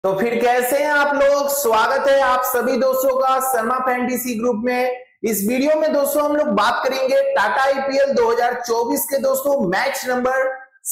तो फिर कैसे हैं आप लोग। स्वागत है आप सभी दोस्तों का शर्मा फैंटेसी ग्रुप में। इस वीडियो में दोस्तों हम लोग बात करेंगे टाटा आईपीएल 2024 के दोस्तों मैच नंबर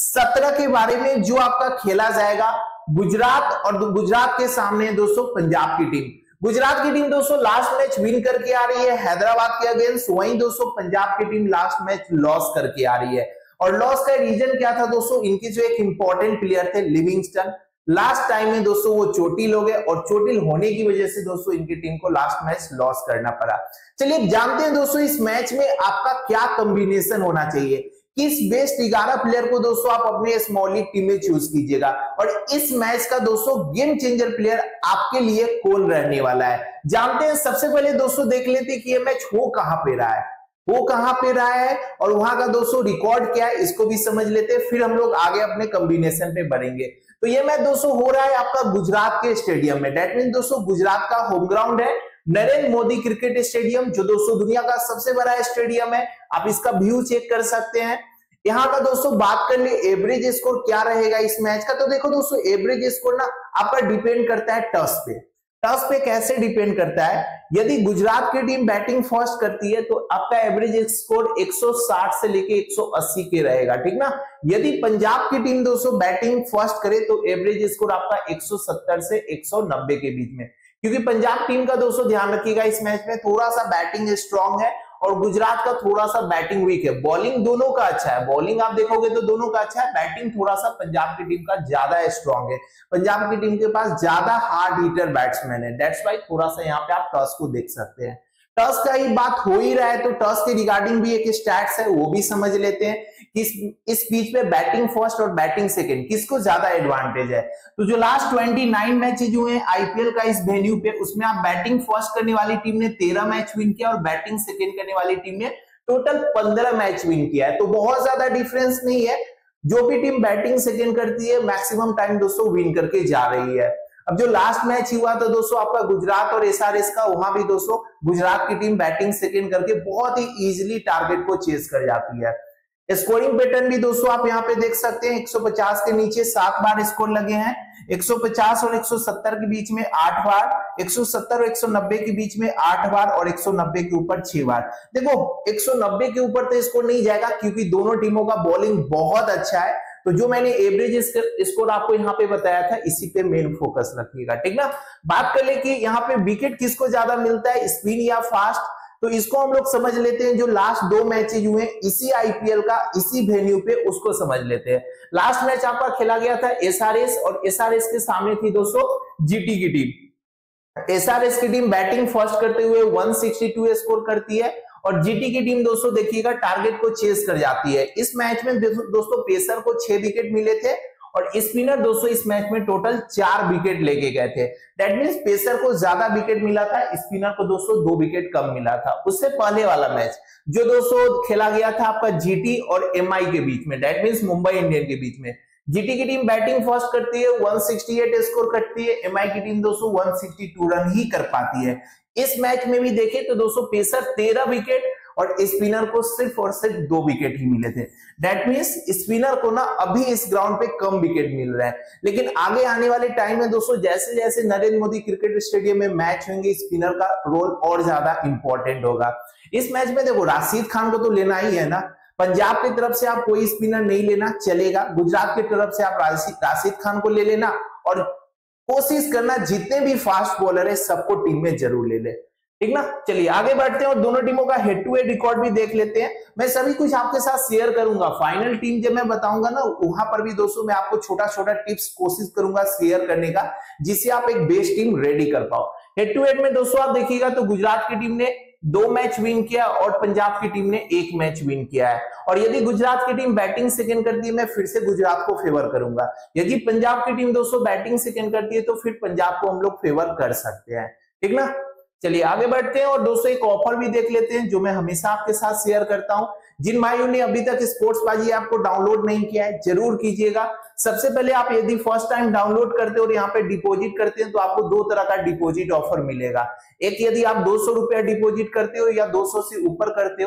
17 के बारे में, जो आपका खेला जाएगा गुजरात और गुजरात के सामने दोस्तों पंजाब की टीम। गुजरात की टीम दोस्तों लास्ट मैच विन करके आ रही है हैदराबाद के अगेंस्ट, वहीं दोस्तों पंजाब की टीम लास्ट मैच लॉस करके आ रही है। और लॉस का रीजन क्या था दोस्तों, इनके जो एक इंपॉर्टेंट प्लेयर थे लिविंगस्टन, लास्ट टाइम में दोस्तों वो चोटिल हो गए और चोटिल होने की वजह से दोस्तों इनकी टीम को लास्ट मैच लॉस करना पड़ा। चलिए जानते हैं दोस्तों इस मैच में आपका क्या कॉम्बिनेशन होना चाहिए, किस बेस्ट 11 प्लेयर को दोस्तों आप अपने स्मॉल लीग टीम में चूज कीजिएगा और इस मैच का दोस्तों गेम चेंजर प्लेयर आपके लिए कौन रहने वाला है। जानते हैं, सबसे पहले दोस्तों देख लेते हैं कि ये मैच हो कहां पे रहा है, वो कहां पे रहा है और वहां का दोस्तों रिकॉर्ड क्या है, इसको भी समझ लेते हैं, फिर हम लोग आगे अपने कॉम्बिनेशन पे बढ़ेंगे। तो ये मैच दोस्तों हो रहा है आपका गुजरात के स्टेडियम में। दैट मीन दोस्तों गुजरात का होम ग्राउंड है नरेंद्र मोदी क्रिकेट स्टेडियम, जो दोस्तों दुनिया का सबसे बड़ा स्टेडियम है। आप इसका व्यू चेक कर सकते हैं। यहाँ का दोस्तों बात कर ले एवरेज स्कोर क्या रहेगा इस मैच का, तो देखो दोस्तों एवरेज स्कोर ना आपका डिपेंड करता है टॉस पे। टॉस पे कैसे डिपेंड करता है, यदि गुजरात की टीम बैटिंग फर्स्ट करती है तो आपका एवरेज स्कोर 160 से लेके 180 के रहेगा, ठीक ना। यदि पंजाब की टीम दोस्तों बैटिंग फर्स्ट करे तो एवरेज स्कोर आपका 170 से 190 के बीच में, क्योंकि पंजाब टीम का दोस्तों ध्यान रखिएगा इस मैच में थोड़ा सा बैटिंग स्ट्रांग है और गुजरात का थोड़ा सा बैटिंग वीक है। बॉलिंग दोनों का अच्छा है, बॉलिंग आप देखोगे तो दोनों का अच्छा है, बैटिंग थोड़ा सा पंजाब की टीम का ज्यादा स्ट्रांग है। पंजाब की टीम के पास ज्यादा हार्ड हिटर बैट्समैन है, दैट्स वाई थोड़ा सा यहाँ पे आप टॉस को देख सकते हैं। टॉस का ही बात हो ही रहा है तो टॉस के रिगार्डिंग भी एक स्टैट्स है, वो भी समझ लेते हैं कि इस बीच में बैटिंग फर्स्ट और बैटिंग सेकंड किसको ज्यादा एडवांटेज है। तो जो लास्ट 29 मैचेज हुए हैं आईपीएल का इस वेन्यू पे, उसमें आप बैटिंग फर्स्ट करने वाली टीम ने 13 मैच विन किया और बैटिंग सेकंड करने वाली टीम ने टोटल 15 मैच विन किया है। तो बहुत ज्यादा डिफरेंस नहीं है, जो भी टीम बैटिंग सेकंड करती है मैक्सिमम टाइम दोस्तों विन करके जा रही है। अब जो लास्ट मैच हुआ तो दोस्तों आपका गुजरात और एसआरएच का, वहां भी दोस्तों गुजरात की टीम बैटिंग सेकंड करके बहुत ही इजीली टारगेट को चेस कर जाती है। स्कोरिंग पैटर्न भी दोस्तों आप यहाँ पे देख सकते हैं, 150 के नीचे 7 बार स्कोर लगे हैं, 150 और 170 के बीच में 8 बार, 170 और 190 के बीच में 8 बार और 190 के ऊपर 6 बार। देखो 190 के ऊपर तो स्कोर नहीं जाएगा क्योंकि दोनों टीमों का बॉलिंग बहुत अच्छा है, तो जो मैंने एवरेज स्कोर आपको यहाँ पे बताया था इसी पे मेन फोकस रखिएगा, ठीक ना। बात कर ले कि यहाँ पे विकेट किसको ज्यादा मिलता है, स्पिन या फास्ट, तो इसको हम लोग समझ लेते हैं। जो लास्ट 2 मैचेज हुए इसी आईपीएल का इसी वेन्यू पे, उसको समझ लेते हैं। लास्ट मैच आपका खेला गया था एसआरएच और एसआरएच के सामने थी दोस्तों जीटी की टीम। एसआरएच की टीम बैटिंग फर्स्ट करते हुए 162 स्कोर करती है और जीटी की टीम दोस्तों देखिएगा टारगेट को चेस कर जाती है। इस मैच में दोस्तों पेसर को 6 विकेट मिले थे और स्पिनर दोस्तों इस मैच में टोटल 4 विकेट लेके गए थे। दैट मींस पेसर को ज्यादा विकेट मिला था, स्पिनर को दोस्तों 2 विकेट कम मिला था। उससे पहले वाला मैच जो दोस्तों खेला गया था आपका जीटी और एमआई के बीच में, दैट मींस मुंबई इंडियन के बीच में, जीटी की टीम बैटिंग फर्स्ट करती है 168 स्कोर करती है, एमआई की टीम दोस्तों 162 रन ही कर पाती है। इस मैच में भी देखें तो दोस्तों पेसर 13 विकेट और स्पिनर को सिर्फ और सिर्फ 2 विकेट ही मिले थे। दैट मींस स्पिनर को ना अभी इस ग्राउंड पे कम विकेट मिल रहा है, लेकिन आगे आने वाले टाइम में दोस्तों जैसे जैसे नरेंद्र मोदी क्रिकेट स्टेडियम में मैच होंगे स्पिनर का रोल और ज्यादा इंपॉर्टेंट होगा। इस मैच में देखो राशिद खान को तो लेना ही है ना, पंजाब की तरफ से आप कोई स्पिनर नहीं लेना चलेगा, गुजरात की तरफ से आप राशिद खान को ले लेना और कोशिश करना जितने भी फास्ट बॉलर है सबको टीम में जरूर ले ले, ठीक ना। चलिए आगे बढ़ते हैं और दोनों टीमों का हेड टू हेड रिकॉर्ड भी देख लेते हैं। मैं सभी कुछ आपके साथ शेयर करूंगा, फाइनल टीम जब मैं बताऊंगा ना वहां पर भी दोस्तों मैं आपको छोटा छोटा टिप्स कोशिश करूंगा शेयर करने का, जिससे आप एक बेस्ट टीम रेडी कर पाओ। हेड टू हेड में दोस्तों आप देखिएगा तो गुजरात की टीम ने 2 मैच विन किया और पंजाब की टीम ने 1 मैच विन किया है। और यदि गुजरात की टीम बैटिंग सेकंड करती है मैं फिर से गुजरात को फेवर करूंगा, यदि पंजाब की टीम दोस्तों बैटिंग सेकंड करती है तो फिर पंजाब को हम लोग फेवर कर सकते हैं, ठीक ना। चलिए आगे बढ़ते हैं और दोस्तों एक ऑफर भी देख लेते हैं जो मैं हमेशा आपके साथ शेयर करता हूं। जिन भाइयों ने अभी तक स्पोर्ट्स बाजी ऐप को डाउनलोड नहीं किया है जरूर कीजिएगा। सबसे पहले आप यदि फर्स्ट टाइम डाउनलोड करते हो और यहाँ पे डिपॉजिट करते हैं तो आपको 2 तरह का डिपॉजिट ऑफर मिलेगा। एक यदि आप 200 रुपया डिपॉजिट करते हो या 200 से ऊपर करते हो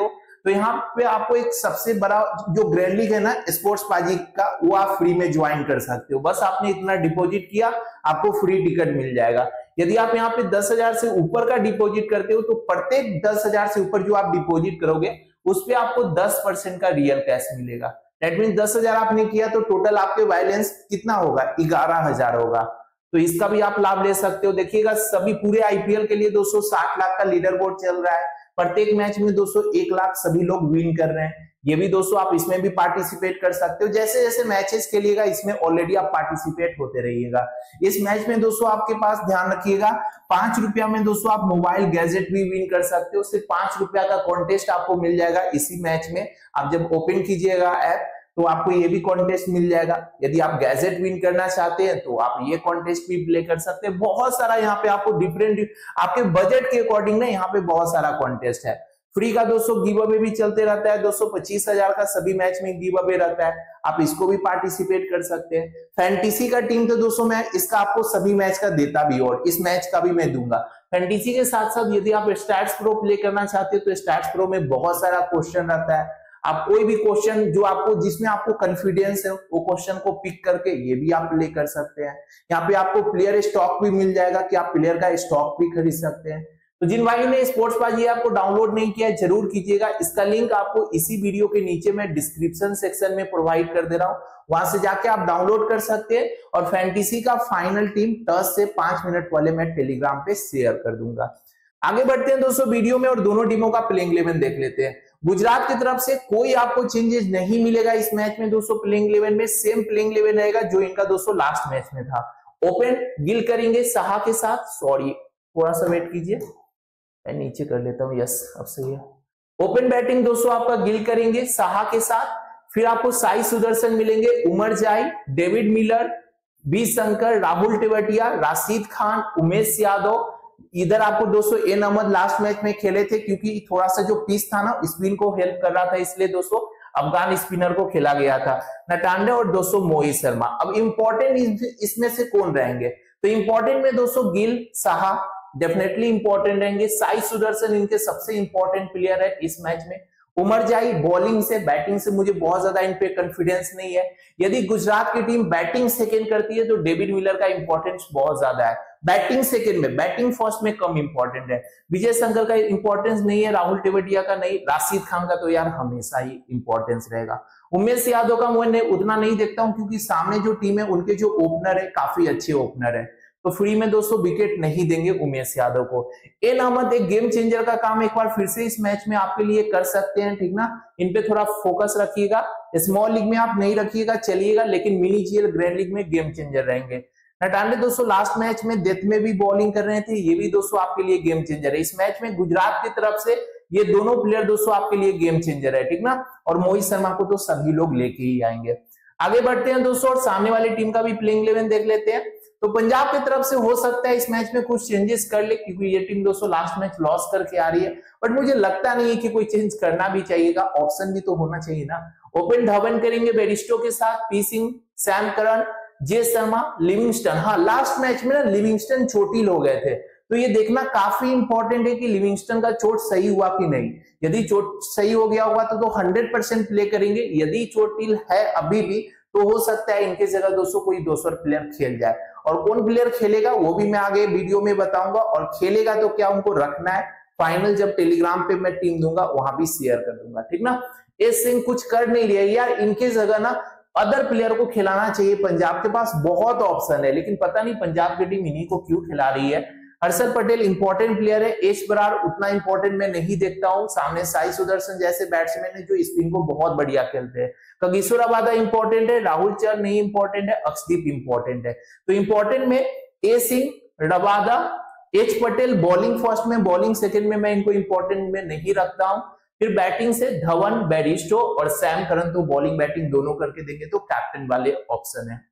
तो यहाँ पे आपको एक सबसे बड़ा जो ग्रैंड लीग है ना स्पोर्ट्स बाजी का, वो आप फ्री में ज्वाइन कर सकते हो। बस आपने इतना डिपॉजिट किया, आपको फ्री टिकट मिल जाएगा। यदि आप यहाँ पे 10,000 से ऊपर का डिपॉजिट करते हो तो प्रत्येक 10,000 से ऊपर जो आप डिपॉजिट करोगे उस पे आपको 10% का रियल कैश मिलेगा। दैट मीन 10,000 आपने किया तो टोटल आपके बैलेंस कितना होगा, 11,000 होगा। तो इसका भी आप लाभ ले सकते हो। देखिएगा सभी पूरे आईपीएल के लिए 260 लाख का लीडर बोर्ड चल रहा है। प्रत्येक मैच में 1 लाख सभी लोग विन कर रहे हैं। ये भी दोस्तों आप इसमें भी पार्टिसिपेट कर सकते हो। जैसे जैसे मैचेस खेलिएगा इसमें ऑलरेडी आप पार्टिसिपेट होते रहिएगा। इस मैच में दोस्तों आपके पास ध्यान रखिएगा 5 रुपया में दोस्तों आप मोबाइल गैजेट भी विन कर सकते हो। सिर्फ 5 रुपया का कॉन्टेस्ट आपको मिल जाएगा इसी मैच में। आप जब ओपन कीजिएगा ऐप तो आपको ये भी कॉन्टेस्ट मिल जाएगा। यदि आप गैजेट विन करना चाहते हैं तो आप ये कॉन्टेस्ट भी प्ले कर सकते हैं। बहुत सारा यहाँ पे आपको डिफरेंट आपके बजट के अकॉर्डिंग ना यहाँ पे बहुत सारा कॉन्टेस्ट है। फ्री का दोस्तों गिव अवे भी चलते रहता है। 225,000 का सभी मैच में गिव अवे रहता है, आप इसको भी पार्टिसिपेट कर सकते हैं। फैंटेसी का टीम तो दोस्तों मैं इसका आपको सभी मैच का देता भी, और इस मैच का भी मैं दूंगा। फैंटेसी के साथ साथ यदि आप स्टैट्स प्रो प्ले करना चाहते हो तो स्टैट्स प्रो में बहुत सारा क्वेश्चन रहता है। आप कोई भी क्वेश्चन जो आपको जिसमें आपको कॉन्फिडेंस है वो क्वेश्चन को पिक करके ये भी आप प्ले कर सकते हैं। यहाँ पे आपको प्लेयर स्टॉक भी मिल जाएगा कि आप प्लेयर का स्टॉक भी खरीद सकते हैं। तो जिन भाई ने स्पोर्ट्स बाजी ऐप को डाउनलोड नहीं किया जरूर कीजिएगा। इसका लिंक आपको इसी वीडियो के नीचे मैं डिस्क्रिप्शन सेक्शन में प्रोवाइड कर दे रहा हूं, वहां से जाके आप डाउनलोड कर सकते हैं। और फैंटेसी का फाइनल टीम 10 से 5 मिनट वाले मैं टेलीग्राम पे शेयर कर दूंगा। आगे बढ़ते हैं दोस्तों वीडियो में और दोनों टीमों का प्लेइंग 11 देख लेते हैं। गुजरात की तरफ से कोई आपको चेंजेस नहीं मिलेगा इस मैच में दोस्तों। प्लेइंग 11 में सेम प्लेइंग 11 रहेगा जो इनका दोस्तों लास्ट मैच में था। ओपन गिल करेंगे साहा के साथ, सॉरी थोड़ा सा वेट कीजिए मैं नीचे कर लेता हूं, यस अब सही है। ओपन बैटिंग दोस्तों आपका गिल करेंगे साहा के साथ, फिर आपको साई सुदर्शन मिलेंगे, Umar Zai, David Miller, B Shankar, Rahul Tewatia, Rashid Khan, Umesh Yadav. इधर आपको दोस्तों एन अहमद लास्ट मैच में खेले थे क्योंकि थोड़ा सा जो पिच था ना स्पिन को हेल्प कर रहा था, इसलिए दोस्तों अफगान स्पिनर को खेला गया था। नटांडे और दोस्तों मोहित शर्मा। अब इंपॉर्टेंट इसमें से कौन रहेंगे, तो इंपॉर्टेंट में दोस्तों गिल साहा डेफिनेटली इंपॉर्टेंट रहेंगे। साई सुदर्शन इनके सबसे इंपॉर्टेंट प्लेयर है इस मैच में। उमर जाई बॉलिंग से, बैटिंग से मुझे बहुत ज्यादा इन पे कॉन्फिडेंस नहीं है। यदि गुजरात की टीम बैटिंग सेकंड करती है तो डेविड मिलर का इंपॉर्टेंस बहुत ज्यादा है। बैटिंग सेकंड में, बैटिंग फर्स्ट में कम इंपॉर्टेंट है। विजय शंकर का इंपॉर्टेंस नहीं है, राहुल टेवटिया का नहीं, राशिद खान का तो यार हमेशा ही इंपॉर्टेंस रहेगा। उमेश यादव का मैं उतना नहीं देखता हूं क्योंकि सामने जो टीम है उनके जो ओपनर है काफी अच्छे ओपनर है, तो फ्री में दोस्तों विकेट नहीं देंगे उमेश यादव को। एन अहमद एक गेम चेंजर का काम एक बार फिर से इस मैच में आपके लिए कर सकते हैं, ठीक ना। इन पे थोड़ा फोकस रखिएगा। स्मॉल लीग में आप नहीं रखिएगा चलिएगा, लेकिन मिनी जीएल ग्रैंड लीग में गेम चेंजर रहेंगे। नटांडे दोस्तों लास्ट मैच में डेथ में भी बॉलिंग कर रहे थे, ये भी दोस्तों आपके लिए गेम चेंजर है। इस मैच में गुजरात की तरफ से ये दोनों प्लेयर दोस्तों आपके लिए गेम चेंजर है, ठीक ना। और मोहित शर्मा को तो सभी लोग लेके ही आएंगे। आगे बढ़ते हैं दोस्तों और सामने वाली टीम का भी प्लेइंग 11 देख लेते हैं। तो पंजाब की तरफ से हो सकता है इस मैच में कुछ चेंजेस कर ले क्योंकि ये टीम दोस्तों लास्ट मैच लॉस करके आ रही है, बट मुझे लगता नहीं है कि कोई चेंज करना भी चाहिएगा, ऑप्शन भी तो होना चाहिए ना। ओपन धवन करेंगे बेरिस्टो के साथ, P Singh, Sam Curran, J Sharma, Livingstone. हाँ लास्ट मैच में ना लिविंगस्टन चोटिल हो गए थे, तो ये देखना काफी इंपॉर्टेंट है कि लिविंगस्टन का चोट सही हुआ कि नहीं। यदि चोट सही हो गया होगा तो 100% प्ले करेंगे। यदि चोटिल है अभी भी तो हो सकता है इनके जगह दोस्तों कोई दूसरा प्लेयर खेल जाए, और कौन प्लेयर खेलेगा वो भी मैं आगे वीडियो में बताऊंगा। और खेलेगा तो क्या उनको रखना है, फाइनल जब टेलीग्राम पे मैं टीम दूंगा वहां भी शेयर कर दूंगा, ठीक ना। एस सिंह कुछ कर नहीं रही है यार, इनके जगह ना अदर प्लेयर को खिलाना चाहिए। पंजाब के पास बहुत ऑप्शन है, लेकिन पता नहीं पंजाब की टीम इन्हीं को क्यों खिला रही है। हर्षद पटेल इंपॉर्टेंट प्लेयर है, एश बरार उतना इंपॉर्टेंट मैं नहीं देखता हूं। सामने साई सुदर्शन जैसे बैट्समैन है जो स्पिन को बहुत बढ़िया खेलते हैं। कगिसो रबादा इंपॉर्टेंट है, राहुल चहर नहीं इंपॉर्टेंट है, अक्षदीप इंपॉर्टेंट है। तो इंपॉर्टेंट में A Singh, Rabada, H Patel bowling first में, बॉलिंग सेकंड में मैं इनको इंपॉर्टेंट में नहीं रखता हूं। फिर बैटिंग से धवन, बेरिस्टो और सैम करन, तो बॉलिंग बैटिंग दोनों करके देंगे तो कैप्टन वाले ऑप्शन है।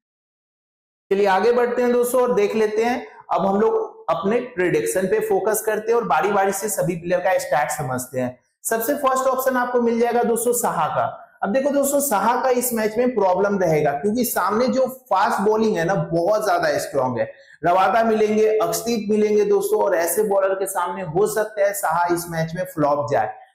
चलिए आगे बढ़ते हैं दोस्तों और देख लेते हैं। अब हम लोग अपने प्रेडिक्शन पे फोकस करते हैं और बारी बारी से सभी प्लेयर का स्टैट समझते हैं। सबसे फर्स्ट ऑप्शन आपको मिल जाएगा दोस्तों साहा का। अब देखो दोस्तों साहा का इस मैच में प्रॉब्लम रहेगा क्योंकि सामने जो फास्ट बॉलिंग है ना बहुत ज्यादा स्ट्रांग है। रबादा मिलेंगे, अक्षदीप मिलेंगे दोस्तों, और ऐसे बॉलर के सामने हो सकता है साहा इस मैच में फ्लॉप जाए।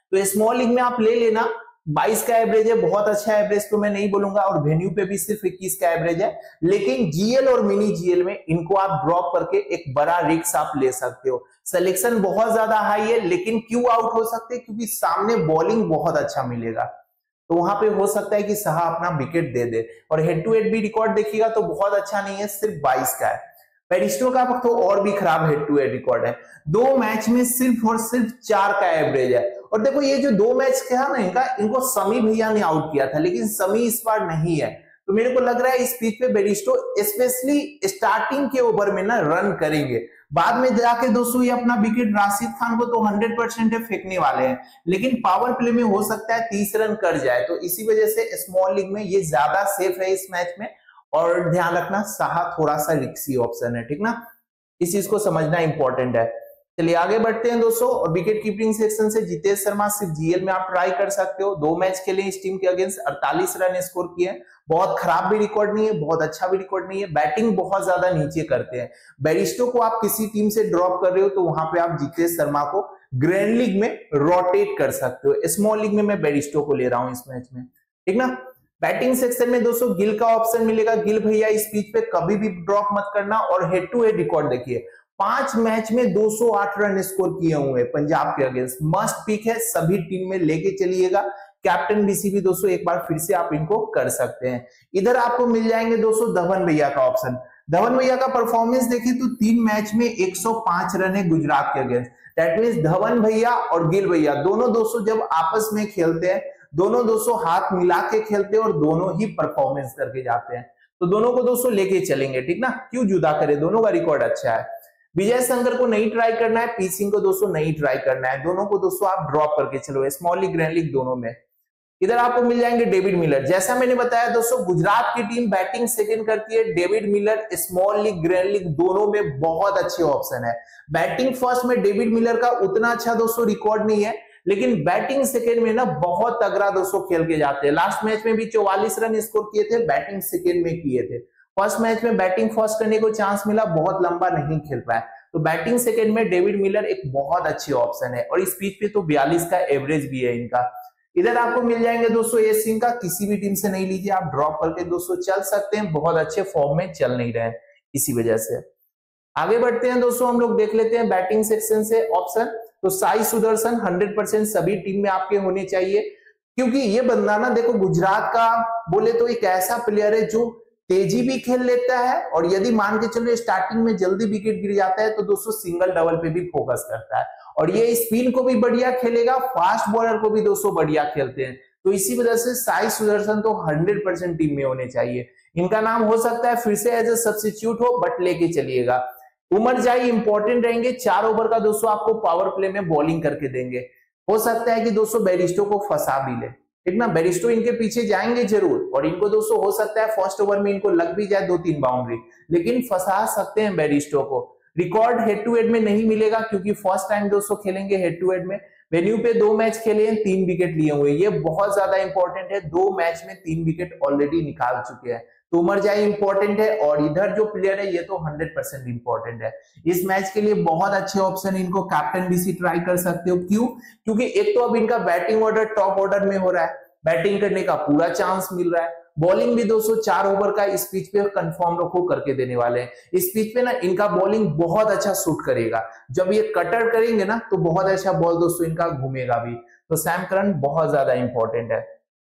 तो स्मॉल लीग में आप ले लेना, 22 का एवरेज है, बहुत अच्छा एवरेज तो मैं नहीं बोलूंगा, और वेन्यू पे भी सिर्फ 21 का एवरेज है। लेकिन जीएल और मिनी जीएल में इनको आप ड्रॉप करके एक बड़ा रिस्क आप ले सकते हो। सिलेक्शन बहुत ज्यादा हाई है, लेकिन क्यों आउट हो सकते हैं? क्योंकि सामने बॉलिंग बहुत अच्छा मिलेगा, तो वहां पे हो सकता है कि साहा अपना विकेट दे दे। और हेड टू हेड भी रिकॉर्ड देखिएगा तो बहुत अच्छा नहीं है, सिर्फ 22 का है। पेरिस्टो का तो और भी खराब हेड टू हेड रिकॉर्ड है, 2 मैच में सिर्फ और सिर्फ 4 का एवरेज है। और देखो ये जो 2 मैच था ना इनको समी भैया ने आउट किया था, लेकिन समी इस बार नहीं है। तो मेरे को लग रहा है इस पिच पे बेरिस्टो स्पेशली स्टार्टिंग के ओवर में ना रन करेंगे, बाद में जाके दोस्तों ये अपना विकेट राशिद खान को तो 100% फेंकने वाले हैं, लेकिन पावर प्ले में हो सकता है 30 रन कर जाए। तो इसी वजह से स्मॉल लीग में ये ज्यादा सेफ है इस मैच में। और ध्यान रखना साहा थोड़ा सा रिस्की ऑप्शन है, ठीक ना, इस चीज को समझना इंपॉर्टेंट है। चलिए आगे बढ़ते हैं दोस्तों। और विकेट कीपिंग सेक्शन से जितेश शर्मा सिर्फ जीएल में आप ट्राई कर सकते हो, 2 मैच खेले इस टीम के अगेंस्ट, 48 रन स्कोर किए, बहुत खराब भी रिकॉर्ड नहीं है, बहुत अच्छा भी रिकॉर्ड नहीं है। बैटिंग बहुत ज्यादा नीचे करते हैं। बेरिस्टो को आप किसी टीम से ड्रॉप कर रहे हो तो वहां पे आप जितेश शर्मा को ग्रैंड लीग में रोटेट कर सकते हो। स्मॉल लीग में मैं बेरिस्टो को ले रहा हूं इस मैच में, ठीक ना। बैटिंग सेक्शन में दोस्तों गिल का ऑप्शन मिलेगा, गिल भैया इस पिच पे कभी भी ड्रॉप मत करना। और हेड टू हेड रिकॉर्ड देखिए, 5 मैच में 208 रन स्कोर किए हुए पंजाब के अगेंस्ट, मस्ट पिक है, सभी टीम में लेके चलिएगा। कैप्टन बीसी भी दोस्तों एक बार फिर से आप इनको कर सकते हैं। इधर आपको मिल जाएंगे दोस्तों धवन भैया का ऑप्शन। धवन भैया का परफॉर्मेंस देखिए तो 3 मैच में 105 रन है गुजरात के अगेंस्ट। दैट मींस धवन भैया और गिल भैया दोनों दोस्तों जब आपस में खेलते हैं, दोनों दोस्तों हाथ मिला के खेलते हैं और दोनों ही परफॉर्मेंस करके जाते हैं। तो दोनों को दोस्तों लेके चलेंगे, ठीक ना, क्यों जुदा करें, दोनों का रिकॉर्ड अच्छा है। विजय शंकर को नहीं ट्राई करना है, पी सिंह को दोस्तों नहीं ट्राई करना है, दोनों को दोस्तों आप ड्रॉप करके चलो, स्मॉल लीग ग्रैंड लीग दोनों में। इधर आपको मिल जाएंगे डेविड मिलर। जैसा मैंने बताया दोस्तों गुजरात की टीम बैटिंग सेकंड करती है, David Miller small league grand league दोनों में बहुत अच्छे ऑप्शन है। बैटिंग फर्स्ट में डेविड मिलर का उतना अच्छा दोस्तों रिकॉर्ड नहीं है, लेकिन बैटिंग सेकंड में ना बहुत तगड़ा दोस्तों खेल के जाते हैं। लास्ट मैच में भी 44 रन स्कोर किए थे, बैटिंग सेकंड में किए थे। फर्स्ट मैच में बैटिंग फर्स्ट करने को चांस मिला, बहुत लंबा नहीं खेल पाया। तो बैटिंग सेकंड में डेविड मिलर एक बहुत अच्छी ऑप्शन है, और इस पिच पे तो 42 का एवरेज भी है इनका। इधर आपको मिल जाएंगे दोस्तों एस सिंह का, किसी भी टीम से नहीं लीजिए, आप ड्रॉप करके दोस्तों चल सकते हैं, बहुत अच्छे फॉर्म में चल नहीं रहे इसी वजह से। आगे बढ़ते हैं दोस्तों, हम लोग देख लेते हैं बैटिंग सेक्शन से ऑप्शन। तो साई सुदर्शन 100% सभी टीम में आपके होने चाहिए, क्योंकि ये बंदा ना देखो गुजरात का बोले तो एक ऐसा प्लेयर है जो तेजी भी खेल लेता है, और यदि मान के चलो स्टार्टिंग में जल्दी विकेट गिर जाता है तो दोस्तों सिंगल डबल पे भी फोकस करता है, और ये स्पिन को भी बढ़िया खेलेगा, फास्ट बॉलर को भी दोस्तों बढ़िया खेलते हैं। तो इसी वजह से साई सुदर्शन तो 100% टीम में होने चाहिए। इनका नाम हो सकता है फिर से एज ए सब्स्टिट्यूट हो, बट लेके चलिएगा। उमर जाई इंपॉर्टेंट रहेंगे, 4 ओवर का दोस्तों आपको पावर प्ले में बॉलिंग करके देंगे। हो सकता है कि दोस्तों बेरिस्टो को फंसा भी ले, ठीक ना, बेरिस्टो इनके पीछे जाएंगे जरूर, और इनको दोस्तों हो सकता है फर्स्ट ओवर में इनको लग भी जाए 2-3 बाउंड्री, लेकिन फंसा सकते हैं बेरिस्टो को। रिकॉर्ड हेड टू हेड में नहीं मिलेगा, क्योंकि फर्स्ट टाइम दोस्तों खेलेंगे हेड टू हेड में। वेन्यू पे 2 मैच खेले हैं, 3 विकेट लिए हुए, ये बहुत ज्यादा इंपॉर्टेंट है, 2 मैच में 3 विकेट ऑलरेडी निकाल चुके हैं। तो उमर जाई इंपॉर्टेंट है, और इधर जो प्लेयर है ये तो 100% इंपॉर्टेंट है। इस मैच के लिए बहुत अच्छे ऑप्शन, इनको कैप्टन बीसी ट्राई कर सकते हो। क्यों? क्योंकि एक तो अब इनका बैटिंग ऑर्डर टॉप ऑर्डर में हो रहा है, बैटिंग करने का पूरा चांस मिल रहा है, बॉलिंग भी दोस्तों 4 ओवर का इस पिच पे कंफर्म रखो करके देने वाले हैं। इस पिच पे ना इनका बॉलिंग बहुत अच्छा सूट करेगा, जब ये कटर करेंगे ना तो बहुत अच्छा बॉल दोस्तों इनका घूमेगा भी। तो सैम करन बहुत ज्यादा इंपॉर्टेंट है।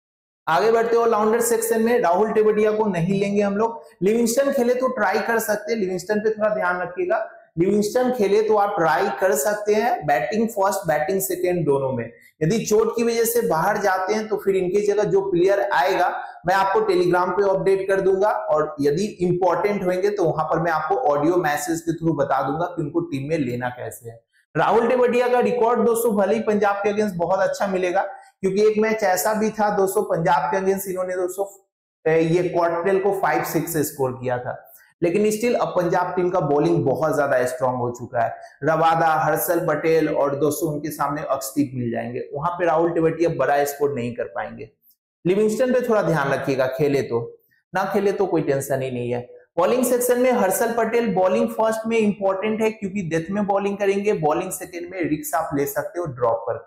आगे बढ़ते हो ऑलराउंडर सेक्शन में, राहुल टेवडिया को नहीं लेंगे हम लोग। लिविंगस्टन खेले तो ट्राई कर सकते हैं, लिविंगस्टन पे थोड़ा ध्यान रखिएगा, लिविंगस्टन खेले तो आप ट्राई कर सकते हैं, बैटिंग फर्स्ट बैटिंग सेकेंड दोनों में। यदि चोट की वजह से बाहर जाते हैं तो फिर इनकी जगह जो प्लेयर आएगा मैं आपको टेलीग्राम पे अपडेट कर दूंगा, और यदि इंपॉर्टेंट होंगे तो वहां पर मैं आपको ऑडियो मैसेज के थ्रू बता दूंगा कि उनको टीम में लेना कैसे है। राहुल टेवडिया का रिकॉर्ड दोस्तों भले ही पंजाब के अगेंस्ट बहुत अच्छा मिलेगा, क्योंकि एक मैच ऐसा भी था दोस्तों पंजाब के अगेंस्ट इन्होंने दोस्तों ये क्वार्टरल को 5-6 स्कोर किया था, लेकिन स्टिल अब पंजाब टीम का बॉलिंग बहुत ज्यादा स्ट्रांग हो चुका है। रवादा, हर्षल पटेल और दोस्तों उनके सामने अक्षदीप मिल जाएंगे, वहां पे राहुल टेवडिया बड़ा स्कोर नहीं कर पाएंगे। लिविंगस्टन पे थोड़ा ध्यान रखिएगा, खेले तो, ना खेले तो कोई टेंशन ही नहीं है। बॉलिंग सेक्शन में हर्षल पटेल बॉलिंग फर्स्ट में इंपॉर्टेंट है, क्योंकि डेथ में बॉलिंग करेंगे, बॉलिंग सेकंड में रिस्क आप ले सकते हो ड्रॉप करके।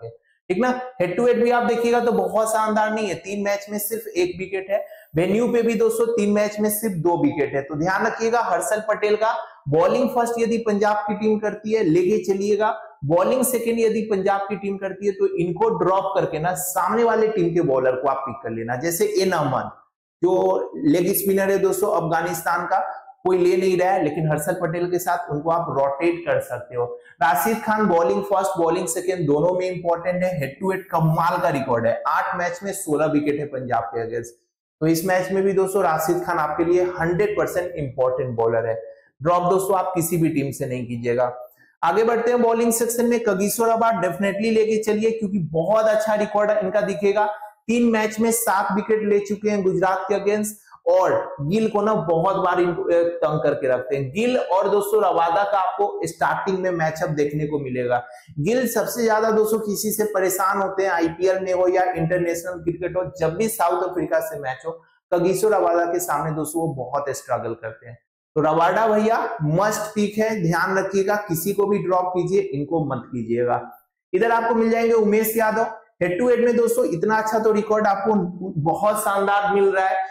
ठीक ना। हेड टू हेड भी आप देखिएगा तो बहुत शानदार नहीं है, 3 मैच में सिर्फ 1 विकेट है। वेन्यू पे भी दोस्तों 3 मैच में सिर्फ 2 विकेट है। तो ध्यान रखिएगा हर्षल पटेल का बॉलिंग फर्स्ट यदि पंजाब की टीम करती है लेके चलिएगा, बॉलिंग सेकेंड यदि पंजाब की टीम करती है तो इनको ड्रॉप करके ना सामने वाले टीम के बॉलर को आप पिक कर लेना। जैसे एन अमन जो लेग स्पिनर है दोस्तों अफगानिस्तान का, कोई ले नहीं रहा है, लेकिन हर्षल पटेल के साथ उनको आप रोटेट कर सकते हो। Rashid Khan bowling first bowling second दोनों में इंपॉर्टेंट है। हेड टू हेड कमाल का रिकॉर्ड है, 8 मैच में 16 विकेट है पंजाब के अगेंस्ट। तो इस मैच में भी दोस्तों राशिद खान आपके लिए 100% इंपॉर्टेंट बॉलर है। ड्रॉप दोस्तों आप किसी भी टीम से नहीं कीजिएगा। आगे बढ़ते हैं बॉलिंग सेक्शन में, कगिसो रबाडा डेफिनेटली लेके चलिए क्योंकि बहुत अच्छा रिकॉर्ड इनका दिखेगा। 3 मैच में 7 विकेट ले चुके हैं गुजरात के अगेंस्ट, और गिल को ना बहुत बार तंग करके रखते हैं। गिल और दोस्तों रबाडा का आपको स्टार्टिंग में मैचअप देखने को मिलेगा। गिल सबसे ज्यादा दोस्तों किसी से परेशान होते हैं, आईपीएल में हो या इंटरनेशनल क्रिकेट हो, जब भी साउथ अफ्रीका से मैच हो कगिसो रबाडा के सामने दोस्तों वो बहुत स्ट्रगल करते हैं। तो रबाडा भैया मस्ट पिक है, ध्यान रखिएगा, किसी को भी ड्रॉप कीजिए, इनको मत कीजिएगा। इधर आपको मिल जाएंगे Umesh Yadav. Head to head में दोस्तों इतना अच्छा तो रिकॉर्ड आपको बहुत शानदार मिल रहा है,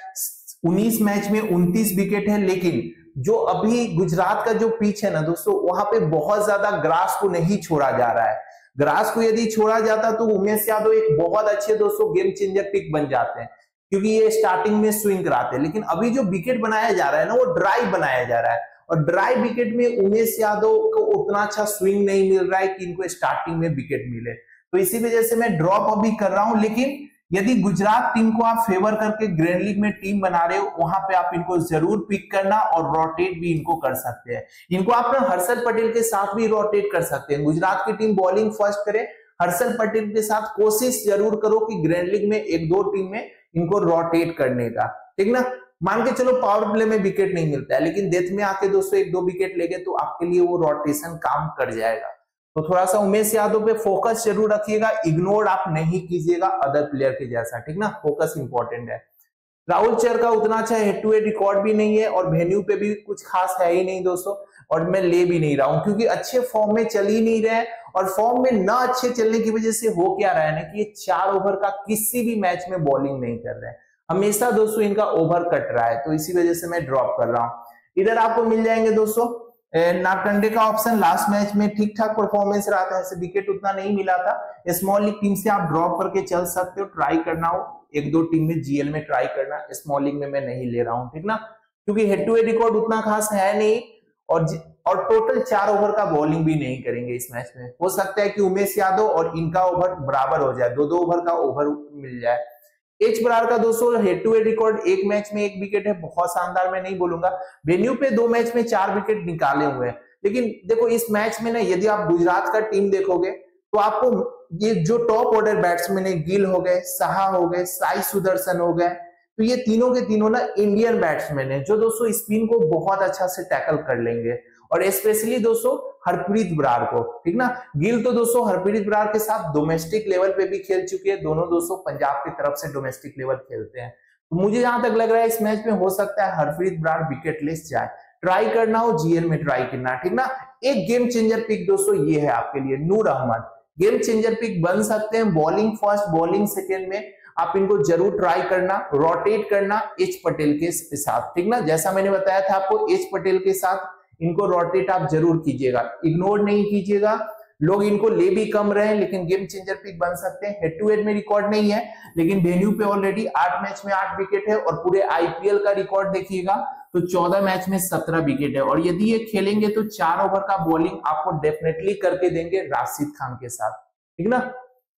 19 मैच में 29 विकेट है। लेकिन जो अभी गुजरात का जो पिच है ना दोस्तों, वहां पे बहुत ज्यादा ग्रास को नहीं छोड़ा जा रहा है। ग्रास को यदि छोड़ा जाता तो उमेश यादव एक बहुत अच्छे दोस्तों गेम चेंजर पिक बन जाते हैं, क्योंकि ये स्टार्टिंग में स्विंग कराते हैं। लेकिन अभी जो विकेट बनाया जा रहा है ना वो ड्राई बनाया जा रहा है, और ड्राई विकेट में उमेश यादव को उतना अच्छा स्विंग नहीं मिल रहा है कि इनको स्टार्टिंग में विकेट मिले। तो इसी वजह से मैं ड्रॉप अभी कर रहा हूं। लेकिन यदि गुजरात टीम को आप फेवर करके ग्रैंड लीग में टीम बना रहे हो, वहां पे आप इनको जरूर पिक करना और रोटेट भी इनको कर सकते हैं। इनको आप ना हर्षल पटेल के साथ भी रोटेट कर सकते हैं। गुजरात की टीम बॉलिंग फर्स्ट करे, हर्षल पटेल के साथ कोशिश जरूर करो कि ग्रैंड लीग में 1-2 टीम में इनको रोटेट करने का, ठीक ना। मान के चलो पावर प्ले में विकेट नहीं मिलता है, लेकिन डेथ में आके दोस्तों 1-2 विकेट लेंगे तो आपके लिए वो रोटेशन काम कर जाएगा। तो थोड़ा सा उमेश यादव पे फोकस जरूर रखिएगा, इग्नोर आप नहीं कीजिएगा अदर प्लेयर के जैसा, ठीक ना, फोकस इंपॉर्टेंट है। राहुल चहर का उतना अच्छा हेड टू हेड रिकॉर्ड भी नहीं है, और वेन्यू पे भी कुछ खास है ही नहीं दोस्तों, और मैं ले भी नहीं रहा हूं क्योंकि अच्छे फॉर्म में चल ही नहीं रहे। और फॉर्म में ना अच्छे चलने की वजह से हो क्या रहा है ना कि ये 4 ओवर का किसी भी मैच में बॉलिंग नहीं कर रहे हैं, हमेशा दोस्तों इनका ओवर कट रहा है। तो इसी वजह से मैं ड्रॉप कर रहा हूं। इधर आपको मिल जाएंगे दोस्तों नार्कंडे का ऑप्शन, लास्ट मैच में ठीक ठाक परफॉर्मेंस रहा था, ऐसे विकेट उतना नहीं मिला था। स्मॉल लीग टीम से आप ड्रॉप करके चल सकते हो, ट्राई करना हो 1-2 टीम में जीएल में ट्राई करना, स्मॉल लीग में मैं नहीं ले रहा हूं, ठीक ना, क्योंकि हेड टू हेड रिकॉर्ड उतना खास है नहीं, और टोटल 4 ओवर का बॉलिंग भी नहीं करेंगे इस मैच में। हो सकता है कि उमेश यादव और इनका ओवर बराबर हो जाए, 2-2 ओवर का ओवर मिल जाए। एच बरार का दोस्तों head to head record 1 match में 1 विकेट है, बहुत शानदार मैं नहीं बोलूंगा। वेन्यू पे 2 मैच में 4 विकेट निकाले हुए हैं। लेकिन देखो इस मैच में ना यदि आप गुजरात का टीम देखोगे तो आपको ये जो टॉप ऑर्डर बैट्समैन है, गिल हो गए, साहा हो गए, साई सुदर्शन हो गए, तो ये तीनों के तीनों ना इंडियन बैट्समैन है जो दोस्तों स्पिन को बहुत अच्छा से टैकल कर लेंगे, और स्पेशली दोस्तों हरप्रीत बरार को, ठीक ना। गिल तो दोस्तों हरप्रीत बरार के साथ डोमेस्टिक लेवल पे भी खेल चुके हैं, दोनों दोस्तों पंजाब की तरफ से डोमेस्टिक लेवल खेलते हैं। तो मुझे जहां तक लग रहा है इस मैच में हो सकता है हरप्रीत बरार विकेट लेस जाए। ट्राई करना हो जीएल में ट्राई करना, ठीक ना। एक गेम चेंजर पिक दोस्तों ये है आपके लिए, Noor Ahmad game changer pick बन सकते हैं। बॉलिंग फर्स्ट बॉलिंग सेकेंड में आप इनको जरूर ट्राई करना, रोटेट करना एच पटेल के साथ, ठीक ना। जैसा मैंने बताया था आपको, एच पटेल के साथ इनको रोटेट आप जरूर कीजिएगा, इग्नोर नहीं कीजिएगा। लोग इनको ले भी कम रहे हैं, लेकिन गेम चेंजर पिक बन सकते हैं। हेड टू हेड में रिकॉर्ड नहीं है, लेकिन वेन्यू पे ऑलरेडी 8 मैच में 8 विकेट है, और पूरे आईपीएल का रिकॉर्ड देखिएगा तो 14 मैच में 17 विकेट है। और यदि ये खेलेंगे तो 4 ओवर का बॉलिंग आपको डेफिनेटली करके देंगे राशिद खान के साथ, ठीक ना।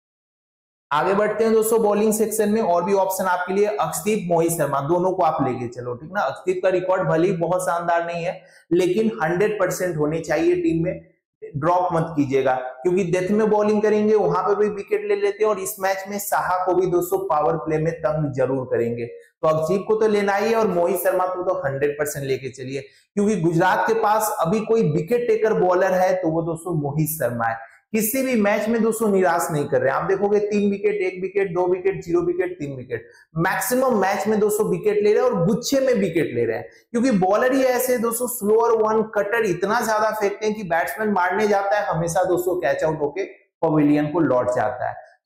आगे बढ़ते हैं दोस्तों बॉलिंग सेक्शन में, और भी ऑप्शन आपके लिए, अक्षदीप, मोहित शर्मा, दोनों को आप लेके चलो, ठीक ना। अक्षदीप का रिकॉर्ड भले ही बहुत शानदार नहीं है, लेकिन 100% होने चाहिए टीम में, ड्रॉप मत कीजिएगा, क्योंकि डेथ में बॉलिंग करेंगे वहां पर भी विकेट ले लेते हैं, और इस मैच में साहा को भी दोस्तों पावर प्ले में तंग जरूर करेंगे। तो अक्षदीप को तो लेना ही है, और मोहित शर्मा को तो 100% लेके चलिए, क्योंकि गुजरात के पास अभी कोई विकेट टेकर बॉलर है तो वो दोस्तों मोहित शर्मा है। किसी भी मैच में दोस्तों निराश नहीं कर रहे हैं, आप देखोगे 3 wicket, 1 wicket, 2 wicket, 0 wicket, 3 wicket, maximum match में दोस्तों विकेट ले रहे हैं, और गुच्छे में विकेट ले रहे हैं, क्योंकि बॉलर ही ऐसे दोस्तों स्लोअर वन कटर इतना ज्यादा फेंकते हैं कि बैट्समैन मारने जाता है हमेशा दोस्तों कैच आउट होके पवेलियन को लौट जाता है।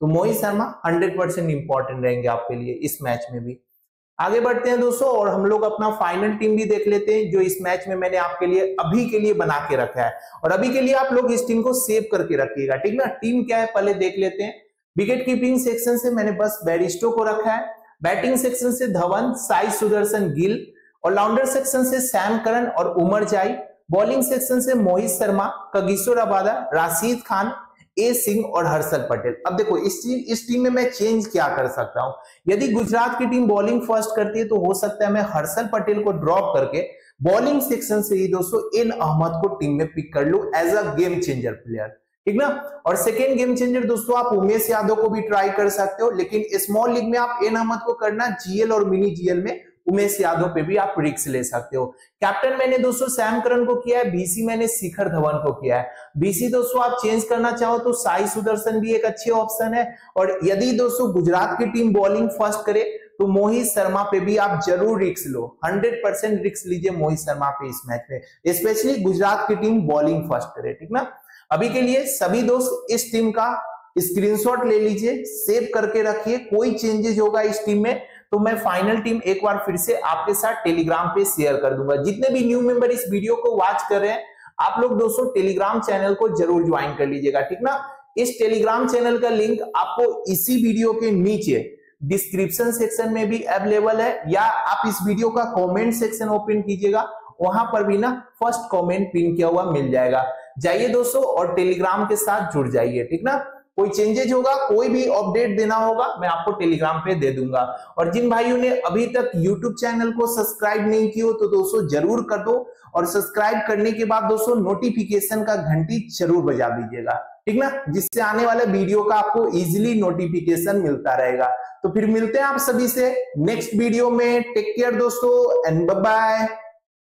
तो मोहित शर्मा 100% इंपॉर्टेंट रहेंगे आपके लिए इस मैच में भी। आगे बढ़ते हैं दोस्तों और हम लोग अपना फाइनल टीम भी देख लेते हैं जो इस मैच में मैंने आपके लिए अभी के लिए बना के रखा है, और अभी के लिए आप लोग इस टीम को सेव करके रखिएगा, ठीक ना। टीम क्या है पहले देख लेते हैं। विकेट कीपिंग सेक्शन से मैंने बस बैरिस्टो को रखा है, बैटिंग सेक्शन से धवन, साई सुदर्शन गिल, ऑलराउंडर सेक्शन से सैम करन और उमर जाई, बॉलिंग सेक्शन से Mohit Sharma, Kagiso Rabada, Rashid Khan, A Singh और हर्षल पटेल। अब देखो इस टीम में मैं चेंज क्या कर सकता हूं। यदि गुजरात की टीम बॉलिंग फर्स्ट करती है तो हो सकता है मैं हर्षल पटेल को ड्रॉप करके बॉलिंग सेक्शन से ही दोस्तों एन अहमद को टीम में पिक कर लूं as a game changer player, ठीक ना। और सेकेंड गेम चेंजर दोस्तों आप उमेश यादव को भी ट्राई कर सकते हो, लेकिन स्मॉल लीग में आप एन अहमद को करना, जीएल और मिनी जीएल में उमेश यादव पे भी आप रिस्क ले सकते हो। कैप्टन मैंने दोस्तों सैम करन को किया है, बीसी मैंने शिखर धवन को किया है। बीसी दोस्तों आप चेंज करना चाहो तो साई सुदर्शन भी एक अच्छे ऑप्शन है, और यदि दोस्तों गुजरात की टीम बॉलिंग फर्स्ट करे तो मोहित शर्मा पे भी आप जरूर रिस्क लो, 100% रिस्क लीजिए मोहित शर्मा पे इस मैच में, स्पेशली गुजरात की टीम बॉलिंग फर्स्ट करे, ठीक ना। अभी के लिए सभी दोस्त इस टीम का स्क्रीनशॉट ले लीजिए, सेव करके रखिए। कोई चेंजेस होगा इस टीम में तो मैं फाइनल टीम एक बार फिर से आपके साथ टेलीग्राम पे शेयर कर दूंगा। जितने भी न्यू मेंबर इस वीडियो को वॉच कर रहे हैं आप लोग दोस्तों टेलीग्राम चैनल को जरूर ज्वाइन कर लीजिएगा, ठीक ना। इस टेलीग्राम चैनल का लिंक आपको इसी वीडियो के नीचे डिस्क्रिप्शन सेक्शन में भी अवेलेबल है, या आप इस वीडियो का कमेंट सेक्शन ओपन कीजिएगा, वहां पर भी ना फर्स्ट कमेंट पिन किया हुआ मिल जाएगा। जाइए दोस्तों और टेलीग्राम के साथ जुड़ जाइए, ठीक ना। कोई चेंजेज होगा, कोई भी अपडेट देना होगा मैं आपको टेलीग्राम पे दे दूंगा। और जिन भाइयों ने अभी तक यूट्यूब चैनल को सब्सक्राइब नहीं किया तो दोस्तों जरूर कर दो, और सब्सक्राइब करने के बाद दोस्तों नोटिफिकेशन का घंटी जरूर बजा दीजिएगा, ठीक ना, जिससे आने वाले वीडियो का आपको इजीली नोटिफिकेशन मिलता रहेगा। तो फिर मिलते हैं आप सभी से नेक्स्ट वीडियो में। टेक केयर दोस्तों एंड बाय बाय।